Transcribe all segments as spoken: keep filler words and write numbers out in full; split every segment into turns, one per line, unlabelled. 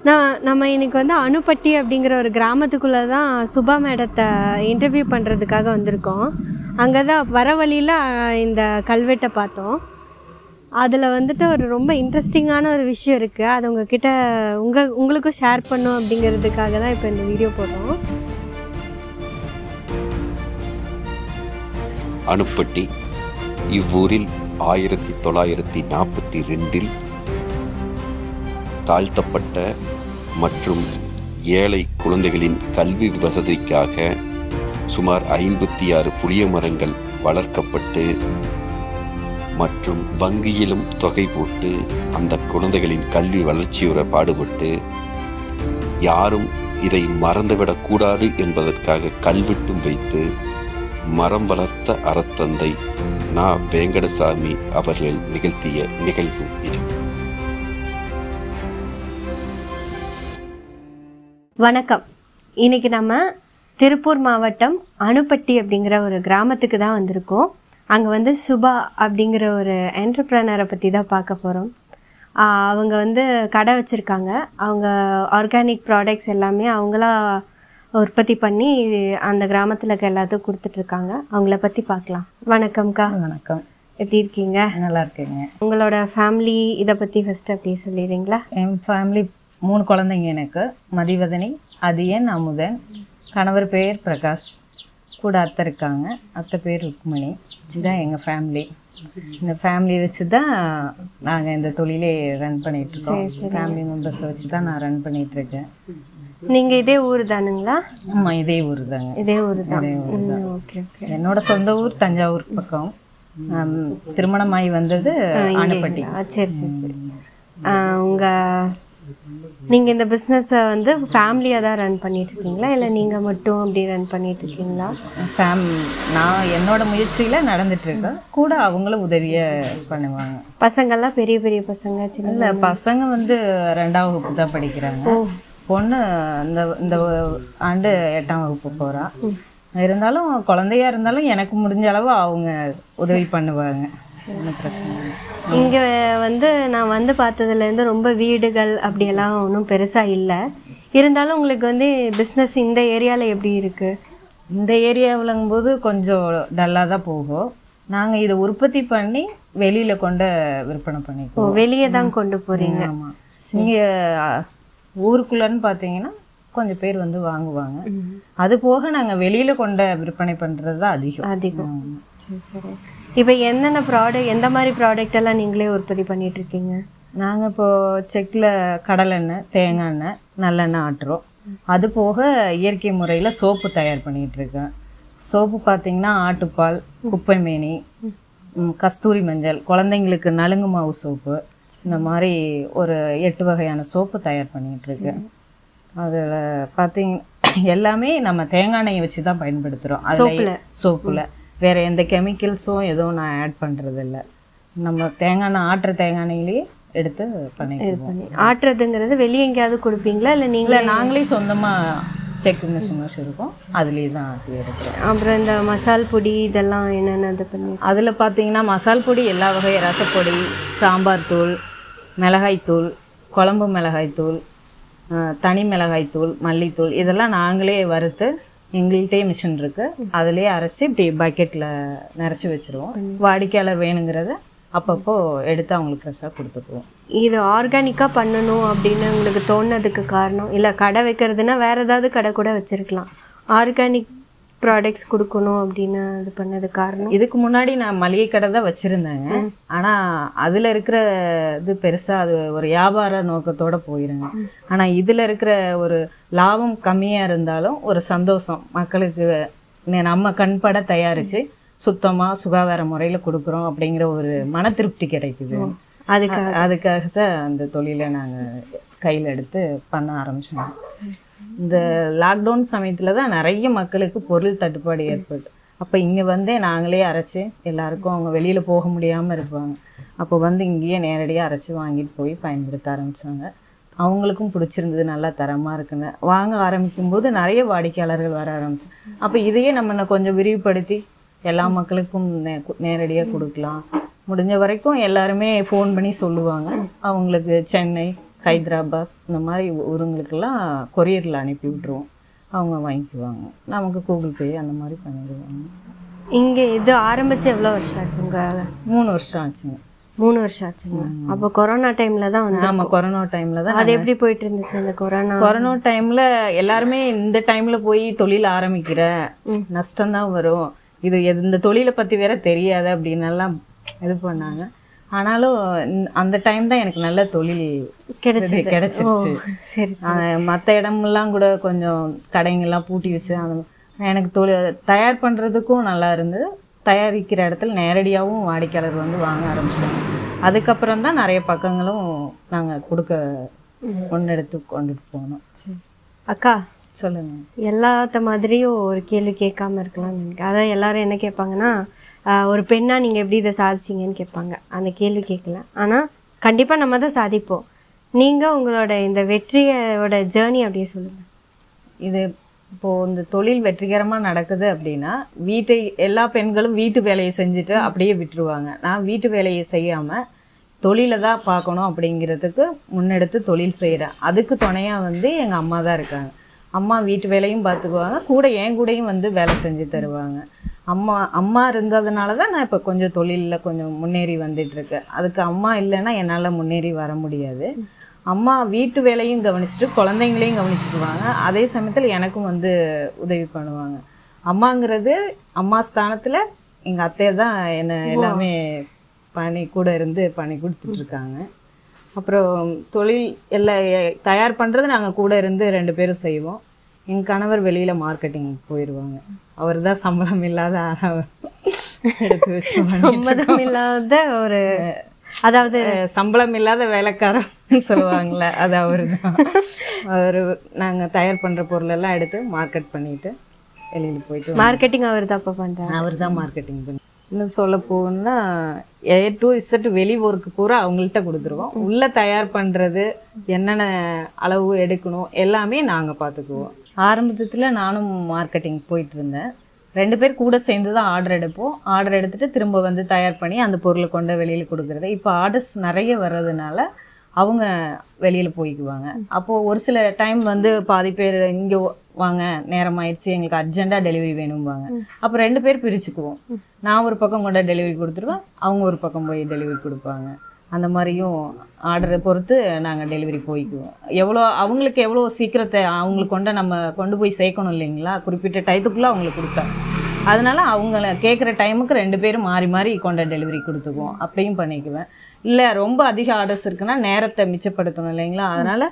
நான் நம்ம இன்னைக்கு வந்து அனுப்பட்டி அப்படிங்கிற ஒரு கிராமத்துக்குள்ளே தான் சுபா மேடத்தை இன்டர்வியூ பண்ணுறதுக்காக வந்திருக்கோம். அங்கே தான் வர வழியில் இந்த கல்வெட்டை பார்த்தோம். அதில் வந்துட்டு ஒரு ரொம்ப இன்ட்ரெஸ்டிங்கான ஒரு விஷயம் இருக்குது. அது உங்ககிட்ட உங்கள் உங்களுக்கும் ஷேர் பண்ணும் அப்படிங்கிறதுக்காக தான் இப்போ இந்த வீடியோ போடுறோம்.
அனுப்பட்டி இவ்வூரில் ஆயிரத்தி தொள்ளாயிரத்தி நாற்பத்தி ரெண்டில் தாழ்த்தப்பட்ட மற்றும் ஏழை குழந்தைகளின் கல்வி வசதிக்காக சுமார் ஐம்பத்தி ஆறு புளிய மரங்கள் வளர்க்கப்பட்டு மற்றும் வங்கியிலும் தொகை போட்டு அந்த குழந்தைகளின் கல்வி வளர்ச்சியுற பாடுபட்டு யாரும் இதை மறந்துவிடக்கூடாது என்பதற்காக கல்வெட்டும் வைத்து மரம் வளர்த்த அறத்தந்தை நா வேங்கடசாமி அவர்கள் நிகழ்த்திய நிகழ்வு இது.
வணக்கம். இன்னைக்கு நம்ம திருப்பூர் மாவட்டம் அனுப்பட்டி அப்படிங்கிற ஒரு கிராமத்துக்கு தான் வந்திருக்கோம். அங்கே வந்து சுபா அப்படிங்கிற ஒரு என்டர்பிரனரை பற்றி தான் பார்க்க போகிறோம். அவங்க வந்து கடை வச்சுருக்காங்க. அவங்க ஆர்கானிக் ப்ராடக்ட்ஸ் எல்லாமே அவங்களா உற்பத்தி பண்ணி அந்த கிராமத்தில் இருக்க எல்லாத்துக்கும் கொடுத்துட்ருக்காங்க. அவங்கள பற்றி பார்க்கலாம். வணக்கம்க்கா.
வணக்கம்.
எப்படி இருக்கீங்க?
நல்லா இருக்கேங்க.
உங்களோட ஃபேமிலி இதை பற்றி ஃபஸ்ட்டு அப்படியே சொல்லிடுறீங்களா?
என் ஃபேமிலி மூணு குழந்தைங்க. எனக்கு மதிவதனி, அதியன், அமுதன். கணவர் பேர் பிரகாஷ். கூட அத்தை இருக்காங்க. அத்தை பேர் ருக்மணி. இதுதான் எங்கள் ஃபேமிலி. இந்த ஃபேமிலி வச்சு தான் நாங்கள் இந்த தொழிலே ரன் பண்ணிகிட்ருக்கோம். ஃபேமிலி மெம்பர்ஸை வச்சு தான் நான் ரன் பண்ணிகிட்ருக்கேன்.
நீங்கள் இதே ஊர் தானுங்களா?
ஆமாம், இதே ஊர் தாங்க.
இதே ஊர் தான்.
Okay okay. என்னோட சொந்த ஊர் தஞ்சாவூர் பக்கம். திருமணமாகி வந்தது அனுப்பட்டி.
சரி சரி சரி. உங்கள் நீங்கள் இந்த பிஸ்னஸை வந்து ஃபேமிலியாக தான் ரன் பண்ணிகிட்ருக்கீங்களா இல்லை நீங்கள் மட்டும் அப்படி ரன் பண்ணிகிட்ருக்கீங்களா?
ஃபேம் நான் என்னோட முயற்சியில் நடந்துட்டுருக்கேன். கூட அவங்களும் உதவியாக பண்ணுவாங்க.
பசங்கள்லாம் பெரிய பெரிய பசங்க? சின்ன
இல்லை, பசங்க வந்து ரெண்டாம் வகுப்பு தான் படிக்கிறாங்க. பொண்ணு இந்த இந்த ஆண்டு எட்டாம் வகுப்பு போகிறா. இருந்தாலும் குழந்தையா இருந்தாலும் எனக்கு முடிஞ்ச அளவு அவங்க உதவி பண்ணுவாங்க. பிரச்சனை.
இங்கே வந்து நான் வந்து பார்த்ததுலேருந்து ரொம்ப வீடுகள் அப்படியெல்லாம் ஒன்றும் பெருசாக இல்லை. இருந்தாலும் உங்களுக்கு வந்து பிஸ்னஸ் இந்த ஏரியாவில் எப்படி இருக்குது?
இந்த ஏரியாவிலங்கும்போது கொஞ்சம் டல்லாக தான் போகும். நாங்கள் இதை உற்பத்தி பண்ணி வெளியில் கொண்டு விற்பனை பண்ணிக்குவோம்.
வெளியே தான் கொண்டு போகிறீங்க?
ஆமாம். நீங்கள் ஊருக்குள்ளன்னு பார்த்தீங்கன்னா கொஞ்சம் பேர் வந்து வாங்குவாங்க. அது போக நாங்கள் வெளியில் கொண்ட விற்பனை பண்ணுறது தான் அதிகம்
அதிகம். சரி சரி. இப்போ என்னென்ன ப்ராடக்ட், எந்த மாதிரி ப்ராடக்ட் எல்லாம் நீங்களே உற்பத்தி பண்ணிட்டு இருக்கீங்க?
நாங்கள் இப்போது செக்கில் கடலெண்ணெய், தேங்காய் எண்ணெய், நல்லெண்ணெய் ஆட்டுறோம். அது போக இயற்கை முறையில் சோப்பு தயார் பண்ணிகிட்ருக்கேன். சோப்பு பார்த்திங்கன்னா ஆட்டுப்பால், குப்பை மேனி, கஸ்தூரி மஞ்சள், குழந்தைங்களுக்கு நலுங்கு மாவு சோப்பு, இந்த மாதிரி ஒரு எட்டு வகையான சோப்பு தயார் பண்ணிகிட்ருக்கேன். அதில் பார்த்தீங்க எல்லாமே நம்ம தேங்காய் எண்ணெயை வச்சு தான் பயன்படுத்துகிறோம். அதில் சோப்பில் வேறு எந்த கெமிக்கல்ஸும் எதுவும் நான் ஆட் பண்ணுறதில்ல. நம்ம தேங்காய் எண்ணெய் ஆட்டுற தேங்காய் எண்ணெயிலேயே எடுத்து பண்ணிடுவோம்.
ஆட்டுறதுங்கிறது வெளியே எங்கேயாவது கொடுப்பீங்களா இல்லை நீங்களே?
நாங்களே சொந்தமாக செக் மிஷின்ஸ் இருக்கும், அதுலேயே தான் ஆட்டி எடுக்கிறோம்.
அப்புறம் இந்த மசால் பொடி இதெல்லாம் என்னென்ன இது பண்ணி?
அதில் பார்த்தீங்கன்னா மசால் பொடி எல்லா வகை, ரசப்பொடி, சாம்பார் தூள், மிளகாய்த்தூள், குழம்பு மிளகாய்த்தூள், தனி மிளகாய்த்தூள், மல்லித்தூள், இதெல்லாம் நாங்களே வறுத்து எங்கள்கிட்டே மிஷின் இருக்குது, அதிலே அரைச்சி இப்படி பக்கெட்டில் நிறச்சி வச்சுருவோம். வாடிக்கையாளர் வேணுங்கிறத அப்பப்போ எடுத்து அவங்களுக்கு ஃப்ரெஷ்ஷாக கொடுத்துக்குவோம். இது
ஆர்கானிக்காக பண்ணணும் அப்படின்னு உங்களுக்கு தோணுனதுக்கு காரணம்? இல்லை கடை வைக்கிறதுனா வேறு ஏதாவது கடை கூட வச்சுருக்கலாம், ஆர்கானிக் ப்ராடக்ட்ஸ் கொடுக்கணும் அப்படின்னு இது பண்ணது காரணம்?
இதுக்கு முன்னாடி நான் மளிகை கடை தான் வச்சுருந்தேங்க. ஆனால் அதில் இருக்கிற இது பெருசாக அது ஒரு வியாபார நோக்கத்தோடு போயிருங்க. ஆனால் இதில் இருக்கிற ஒரு லாபம் கம்மியாக இருந்தாலும் ஒரு சந்தோஷம், மக்களுக்கு நம்ம கண்பட தயாரித்து சுத்தமாக சுகாதார முறையில் கொடுக்குறோம் அப்படிங்கிற ஒரு மன திருப்தி கிடைக்குது. அதுக்காக அதுக்காக தான் அந்த தொழிலை நாங்கள் கையில் எடுத்து பண்ண ஆரம்பிச்சோம். இந்த லாக்டவுன் சமயத்தில் தான் நிறைய மக்களுக்கு பொருள் தட்டுப்பாடு ஏற்பட்டு, அப்போ இங்கே வந்தே நாங்களே அரைச்சி எல்லாருக்கும், அவங்க வெளியில் போக முடியாமல் இருப்பாங்க, அப்போ வந்து இங்கேயே நேரடியாக அரைச்சி வாங்கிட்டு போய் பயன்படுத்த ஆரம்பித்தாங்க. அவங்களுக்கும் பிடிச்சிருந்தது, நல்லா தரமாக இருக்குன்னு வாங்க ஆரம்பிக்கும் போது நிறைய வாடிக்கையாளர்கள் வர ஆரம்பிச்சு. அப்போ இதையே நம்ம கொஞ்சம் விரிவுபடுத்தி எல்லா மக்களுக்கும் நே நேரடியாக கொடுக்கலாம். முடிஞ்ச வரைக்கும் எல்லாருமே ஃபோன் பண்ணி சொல்லுவாங்க, அவங்களுக்கு சென்னை, ஹைதராபாத் இந்த மாதிரி ஊருங்களுக்கெல்லாம் கொரியரில் அனுப்பி விட்ருவோம். அவங்க வாங்கிக்குவாங்க. நமக்கு கூகுள் பே அந்த மாதிரி பண்ணிடுவாங்க.
இங்கே இது ஆரம்பித்து எவ்வளோ வருஷம் ஆச்சுங்க?
மூணு வருஷம் ஆச்சுங்க.
மூணு வருஷம் ஆச்சுங்க. அப்போ கொரோனா டைமில் தான் வந்து.
ஆமாம், கொரோனா டைமில் தான்.
அது எப்படி போயிட்டு இருந்துச்சு அந்த கொரோனா?
கொரோனா டைமில் எல்லாருமே இந்த டைமில் போய் தொழில் ஆரம்பிக்கிற நஷ்டம்தான் வரும், இது இந்த தொழிலை பற்றி வேற தெரியாது அப்படின்னு எல்லாம் இது பண்ணாங்க. ஆனாலும் அந்த டைம் தான் எனக்கு நல்ல தொழில் கிடைச்சி கிடைச்சிருச்சு. மற்ற இடமெல்லாம் கூட கொஞ்சம் கடைங்கெல்லாம் பூட்டி வச்சு அந்த எனக்கு தொழில் தயார் பண்ணுறதுக்கும் நல்லா இருந்தது. தயாரிக்கிற இடத்துல நேரடியாகவும் வாடிக்கையாளர் வந்து வாங்க ஆரம்பிச்சாங்க. அதுக்கப்புறம் தான் நிறைய பக்கங்களும் நாங்கள் கொடுக்க முன்னெடுத்து கொண்டுட்டு போனோம்.
சரி அக்கா
சொல்லுங்கள்.
எல்லாத்த மாதிரியும் ஒரு கேள்வி கேட்காம இருக்கலாம்னு நினைக்கிறேன். அதான் எல்லாரும் என்ன கேட்பாங்கன்னா, ஒரு பெண்ணாக நீங்கள் எப்படி இதை சாதிச்சிங்கன்னு கேட்பாங்க. அந்த கேள்வி கேட்கல, ஆனால் கண்டிப்பாக நம்ம தான் சாதிப்போம். நீங்கள் உங்களோட இந்த வெற்றியோட ஜேர்னி அப்படியே சொல்லுங்கள்.
இது இப்போது இந்த தொழில் வெற்றிகரமாக நடக்குது அப்படின்னா வீட்டை எல்லா பெண்களும் வீட்டு வேலையை செஞ்சுட்டு அப்படியே விட்டுருவாங்க. நான் வீட்டு வேலையை செய்யாமல் தொழிலை தான் பார்க்கணும் அப்படிங்கிறதுக்கு முன்னெடுத்து தொழில் செய்கிறேன். அதுக்கு துணையாக வந்து எங்கள் அம்மா தான் இருக்காங்க. அம்மா வீட்டு வேலையும் பார்த்துக்குவாங்க, கூட என் கூடயும் வந்து வேலை செஞ்சு தருவாங்க. அம்மா அம்மா இருந்ததுனால தான் நான் இப்போ கொஞ்சம் தொழிலில் கொஞ்சம் முன்னேறி வந்துட்டுருக்கேன். அதுக்கு அம்மா இல்லைன்னா என்னால் முன்னேறி வர முடியாது. அம்மா வீட்டு வேலையும் கவனிச்சுட்டு குழந்தைங்களையும் கவனிச்சுக்குவாங்க. அதே சமயத்தில் எனக்கும் வந்து உதவி பண்ணுவாங்க. அம்மாங்கிறது அம்மா ஸ்தானத்தில் எங்கள் அத்தையை தான் என்னை எல்லாமே பண்ணி கூட இருந்து பண்ணி கொடுத்துட்ருக்காங்க. அப்புறம் தொழில் எல்லாம் தயார் பண்ணுறது நாங்கள் கூட இருந்து ரெண்டு பேரும் செய்வோம். எங்கள் கணவர் வெளியில் மார்க்கெட்டிங் போயிடுவாங்க. அவர் தான் சம்பளம் இல்லாத எடுத்து வச்சு
சம்பளம் இல்லாத ஒரு, அதாவது
சம்பளம் இல்லாத வேலைக்காரன்னு சொல்லுவாங்கள்ல, அது அவர் தான். அவர் நாங்கள் தயார் பண்ணுற பொருளெல்லாம் எடுத்து மார்க்கெட் பண்ணிட்டு வெளியில் போயிட்டு
மார்க்கெட்டிங் அவர் தான் இப்போ பண்ணுறாங்க.
அவர் தான் மார்க்கெட்டிங் பண்ணி. இன்னும் சொல்ல போகணுன்னா ஏ டு இசட் வெளி ஒர்க்கு பூரா அவங்கள்ட்ட கொடுத்துருவோம். உள்ளே தயார் பண்ணுறது என்னென்ன அளவு எடுக்கணும் எல்லாமே நாங்கள் பார்த்துக்குவோம். ஆரம்பத்தில் நானும் மார்க்கெட்டிங் போயிட்டு இருந்தேன். ரெண்டு பேர் கூட சேர்ந்து தான் ஆர்டர் எடுப்போம். ஆர்டர் எடுத்துகிட்டு திரும்ப வந்து தயார் பண்ணி அந்த பொருளை கொண்டு வெளியில் கொடுக்குறது. இப்போ ஆர்டர்ஸ் நிறைய வர்றதுனால அவங்க வெளியில் போய்க்குவாங்க. அப்போது ஒரு சில டைம் வந்து பாதி பேர் இங்கே வாங்க நேரம் ஆயிடுச்சு எங்களுக்கு அர்ஜென்ட்டாக டெலிவரி வேணும்பாங்க. அப்போ ரெண்டு பேர் பிரிச்சுக்குவோம். நான் ஒரு பக்கம் கொண்டு டெலிவரி கொடுத்துருவேன், அவங்க ஒரு பக்கம் போய் டெலிவரி கொடுப்பாங்க. அந்த மாதிரியும் ஆர்டரை பொறுத்து நாங்கள் டெலிவரி போய்க்குவோம். எவ்வளோ அவங்களுக்கு எவ்வளோ சீக்கிரத்தை அவங்களுக்கு கொண்டு நம்ம கொண்டு போய் சேர்க்கணும் இல்லைங்களா, குறிப்பிட்ட டயத்துக்குள்ளே அவங்களுக்கு கொடுப்பேன். அதனால் அவங்கள கேட்குற டைமுக்கு ரெண்டு பேரும் மாறி மாறி கொண்ட டெலிவரி கொடுத்துக்குவோம். அப்படியும் பண்ணிக்குவேன். இல்லை ரொம்ப அதிக ஆர்டர்ஸ் இருக்குன்னா நேரத்தை மிச்சப்படுத்தணும் இல்லைங்களா, அதனால்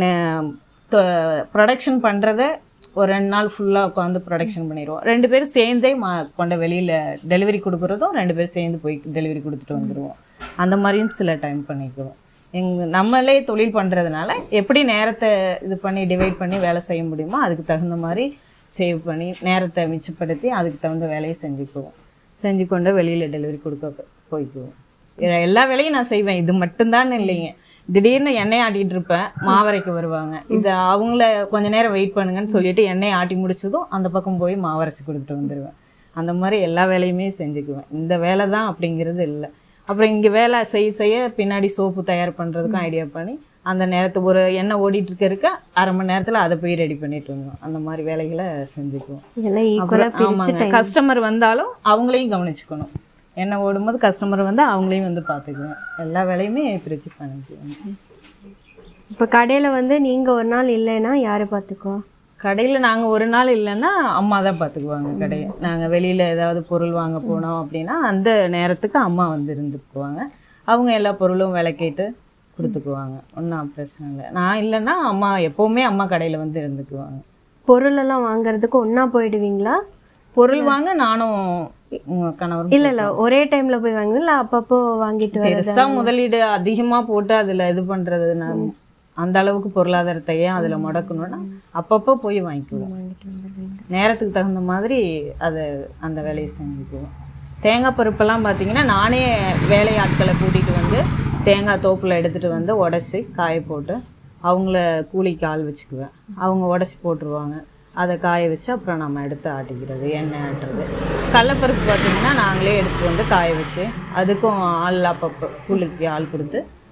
ப்ரொடக்ஷன் பண்ணுறத ஒரு ரெண்டு நாள் ஃபுல்லாக உட்காந்து ப்ரொடக்ஷன் பண்ணிடுவோம். ரெண்டு பேரும் சேர்ந்தே மா கொண்ட வெளியில் டெலிவரி கொடுக்குறதும் ரெண்டு பேரும் சேர்ந்து போய் டெலிவரி கொடுத்துட்டு வந்துடுவோம். அந்த மாதிரியும் சில டைம் பண்ணிக்குவோம். எங்கள் நம்மளே தொழில் பண்ணுறதுனால எப்படி நேரத்தை இது பண்ணி டிவைட் பண்ணி வேலை செய்ய முடியுமோ அதுக்கு தகுந்த மாதிரி சேவ் பண்ணி நேரத்தை மிச்சப்படுத்தி அதுக்கு தகுந்த வேலையை செஞ்சுக்குவோம். செஞ்சு கொண்டு வெளியில் டெலிவரி கொடுக்க போய்க்குவோம். எல்லா வேலையும் நான் செய்வேன், இது மட்டும்தான் இல்லைங்க. திடீர்னு எண்ணெய் ஆட்டிகிட்டு இருப்பேன், மாவரைக்கு வருவாங்க. இது அவங்கள கொஞ்ச நேரம் வெயிட் பண்ணுங்கன்னு சொல்லிட்டு எண்ணெய் ஆட்டி முடிச்சதும் அந்த பக்கம் போய் மாவரைச்சி கொடுத்துட்டு வந்துடுவேன். அந்த மாதிரி எல்லா வேலையுமே செஞ்சுக்குவேன். இந்த வேலை தான் அப்படிங்கிறது இல்லை. அப்புறம் இங்கே வேலை செய்ய செய்ய பின்னாடி சோப்பு தயார் பண்ணுறதுக்கும் ஐடியா பண்ணி அந்த நேரத்துக்கு ஒரு எண்ணெய் ஓடிட்டு இருக்க இருக்க அரை மணி நேரத்தில் அதை போய் ரெடி பண்ணிட்டு வந்துடும். அந்த மாதிரி வேலைகளை செஞ்சுக்குவோம். ஆமாங்க, கஸ்டமர் வந்தாலும் அவங்களையும் கவனிச்சுக்கணும். எண்ணெய் ஓடும்போது கஸ்டமர் வந்து அவங்களையும் வந்து பார்த்துக்குவேன். எல்லா வேலையுமே பிரித்து பண்ணிக்குவேன்.
இப்போ கடையில் வந்து நீங்கள் ஒரு நாள் இல்லைன்னா யார் பார்த்துக்குவோம்?
கடையில் நாங்கள் ஒரு நாள் இல்லைன்னா அம்மா தான் பார்த்துக்குவாங்க கடையை. நாங்கள் வெளியில் ஏதாவது பொருள் வாங்க போனோம் அப்படின்னா அந்த நேரத்துக்கு அம்மா வந்து இருந்துக்குவாங்க. அவங்க எல்லா பொருளும் விலை கேட்டு கொடுத்துக்குவாங்க. ஒன்றும் பிரச்சனை இல்லை. நான் இல்லைன்னா அம்மா எப்போவுமே அம்மா கடையில் வந்து இருந்துக்குவாங்க.
பொருளெல்லாம் வாங்குறதுக்கு ஒன்றா போயிடுவீங்களா?
பொருள் வாங்க நானும் கணவர்
இல்லை இல்லை ஒரே டைமில் போய் வாங்குவீங்களா? அப்பப்போ வாங்கிட்டு
பெருசாக முதலீடு அதிகமாக போட்டு அதில் இது பண்ணுறது நான் அந்த அளவுக்கு பொருளாதாரத்தையே அதில் முடக்கணும்னா அப்பப்போ போய் வாங்கிக்குவோம். நேரத்துக்கு தகுந்த மாதிரி அதை அந்த வேலையை செஞ்சுக்குவோம். தேங்காய் பருப்பெல்லாம் பார்த்தீங்கன்னா நானே வேலையாட்களை கூட்டிகிட்டு வந்து தேங்காய் தோப்பில் எடுத்துகிட்டு வந்து உடச்சி காய போட்டு அவங்கள கூலிக்கு ஆள் வச்சுக்குவேன். அவங்க உடச்சி போட்டுருவாங்க. அதை காய வச்சு அப்புறம் நம்ம எடுத்து ஆட்டிக்கிறது, எண்ணெய் ஆட்டுறது. கடலைப்பருப்பு பார்த்திங்கன்னா நாங்களே எடுத்துகிட்டு வந்து காய வச்சு அதுக்கும் ஆள் அப்பப்போ கூலிக்கு ஆள் கொடுத்து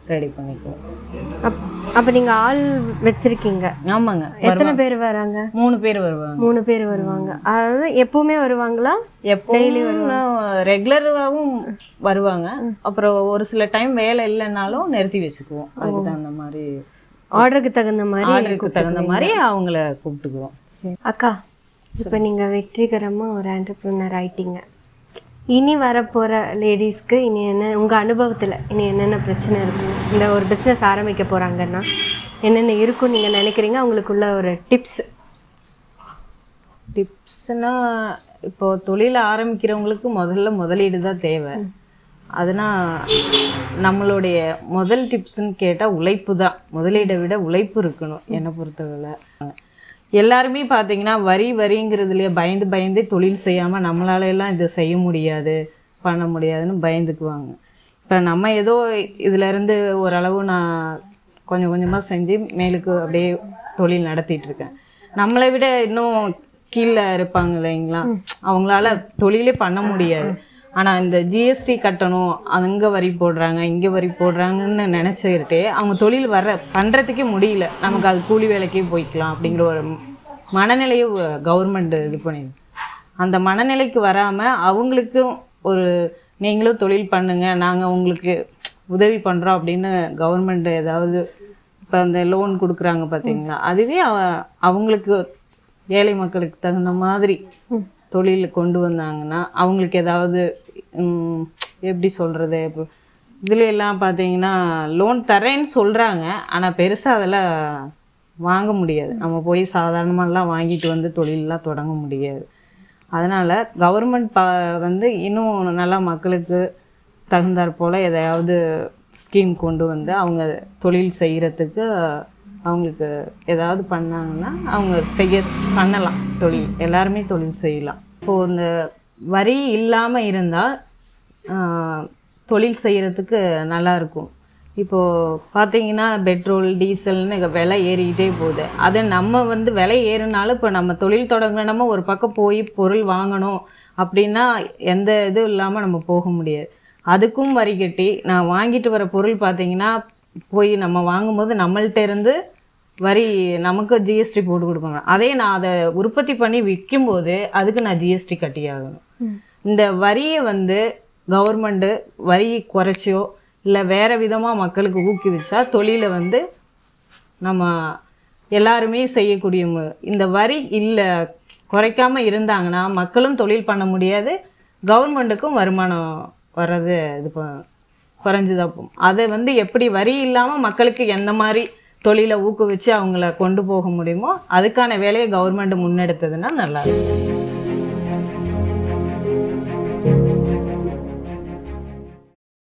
ரெடி பண்ணிக்குவோம்.
அப் அப்போ நீங்கள் ஆள் வச்சுருக்கீங்க?
ஆமாங்க.
எத்தனை பேர் வராங்க?
மூணு பேர் வருவாங்க.
மூணு பேர் வருவாங்க. அதாவது எப்பவுமே வருவாங்களா?
எப்பவும் ரெகுலராகவும் வருவாங்க. அப்புறம் ஒரு சில டைம் வேலை இல்லைன்னாலும் நிறுத்தி வச்சுக்குவோம். அதுக்கு தகுந்த மாதிரி
ஆர்டருக்கு தகுந்த மாதிரி
ஆர்டருக்கு தகுந்த மாதிரி அவங்கள கூப்பிட்டுக்குவோம்.
சரி அக்கா, இப்போ நீங்கள் வெற்றிகரமாக ஒரு என்டர்ப்ரனர் ஆயிட்டீங்க. இனி வரப்போகிற லேடிஸ்க்கு இனி என்ன உங்கள் அனுபவத்தில் இனி என்னென்ன பிரச்சனை இருக்கும்? இந்த ஒரு பிஸ்னஸ் ஆரம்பிக்க போகிறாங்கன்னா என்னென்ன இருக்கும் நீங்கள் நினைக்கிறீங்க? அவங்களுக்குள்ள ஒரு டிப்ஸ்
டிப்ஸ்னால் இப்போ தொழில் ஆரம்பிக்கிறவங்களுக்கு முதல்ல முதலீடு தான் தேவை. அதனால் நம்மளுடைய முதல் டிப்ஸ்ன்னு கேட்டால் உழைப்பு தான். முதலீடை விட உழைப்பு இருக்கணும் என்னை பொறுத்தவரை. எல்லாருமே பார்த்தீங்கன்னா வரி வரிங்கிறதுலையே பயந்து பயந்து தொழில் செய்யாமல் நம்மளால எல்லாம் இது செய்ய முடியாது பண்ண முடியாதுன்னு பயந்துக்குவாங்க. இப்போ நம்ம ஏதோ இதிலேருந்து ஓரளவு நான் கொஞ்சம் கொஞ்சமாக செஞ்சு மேலுக்கு அப்படியே தொழில் நடத்திட்டு இருக்கேன். நம்மளை விட இன்னும் கீழே இருப்பாங்க இல்லைங்களா, அவங்களால தொழிலே பண்ண முடியாது. ஆனால் இந்த ஜிஎஸ்டி கட்டணும், அங்கே வரி போடுறாங்க இங்கே வரி போடுறாங்கன்னு நினச்சிக்கிட்டே அவங்க தொழில் வர பண்ணுறதுக்கே முடியல. நமக்கு அது கூலி வேலைக்கே போய்க்கலாம் அப்படிங்கிற ஒரு மனநிலையை கவர்மெண்ட் இது பண்ணிடுது. அந்த மனநிலைக்கு வராமல் அவங்களுக்கும் ஒரு நீங்களும் தொழில் பண்ணுங்க, நாங்கள் உங்களுக்கு உதவி பண்ணுறோம் அப்படின்னு கவர்மெண்ட் ஏதாவது இப்போ அந்த லோன் கொடுக்குறாங்க பார்த்தீங்களா, அதுவே அவ அவங்களுக்கு ஏழை மக்களுக்கு தகுந்த மாதிரி தொழில் கொண்டு வந்தாங்கன்னா அவங்களுக்கு ஏதாவது எப்படி சொல்கிறது, இப்போ இதில் எல்லாம் பார்த்தீங்கன்னா லோன் தரேன்னு சொல்கிறாங்க. ஆனால் பெருசாக அதெல்லாம் வாங்க முடியாது. நம்ம போய் சாதாரணமாகலாம் வாங்கிட்டு வந்து தொழிலெலாம் தொடங்க முடியாது. அதனால் கவர்மெண்ட் ப வந்து இன்னும் நல்லா மக்களுக்கு தகுந்தாற் போல் எதையாவது ஸ்கீம் கொண்டு வந்து அவங்க தொழில் செய்கிறதுக்கு அவங்களுக்கு ஏதாவது பண்ணாங்கன்னா அவங்க செய்ய பண்ணலாம். தொழில் எல்லாருமே தொழில் செய்யலாம். இப்போது இந்த வரி இல்லாமல் இருந்தால் தொழில் செய்கிறதுக்கு நல்லாயிருக்கும். இப்போது பார்த்தீங்கன்னா பெட்ரோல் டீசல்னு விலை ஏறிக்கிட்டே போகுது. அதை நம்ம வந்து விலை ஏறினாலும் இப்போ நம்ம தொழில் தொடங்கினோமா ஒரு பக்கம் போய் பொருள் வாங்கணும் அப்படின்னா எந்த இதுவும் இல்லாமல் நம்ம போக முடியாது. அதுக்கும் வரி கட்டி நான் வாங்கிட்டு வர பொருள் பார்த்தீங்கன்னா போய் நம்ம வாங்கும்போது நம்மள்கிட்ட இருந்து வரி நமக்கு ஜிஎஸ்டி போட்டு கொடுக்கணும். அதே நான் அதை உற்பத்தி பண்ணி விற்கும்போது அதுக்கு நான் ஜிஎஸ்டி கட்டி ஆகணும். இந்த வரியை வந்து கவர்மெண்ட்டு வரி குறைச்சோ இல்லை வேறு விதமாக மக்களுக்கு ஊக்குவிச்சா தொழிலை வந்து நம்ம எல்லாருமே செய்யக்கூடிய இந்த வரி இல்லை குறைக்காமல் இருந்தாங்கன்னா மக்களும் தொழில் பண்ண முடியாது, கவர்மெண்ட்டுக்கும் வருமானம் வர்றது இது குறைஞ்சுதான் போகும். அதை வந்து எப்படி வரி இல்லாமல் மக்களுக்கு எந்த மாதிரி தொழிலை ஊக்குவிச்சு அவங்கள கொண்டு போக முடியுமோ அதுக்கான வேலையை கவர்மெண்ட் முன்னெடுத்ததுன்னா நல்லா இருக்கும்.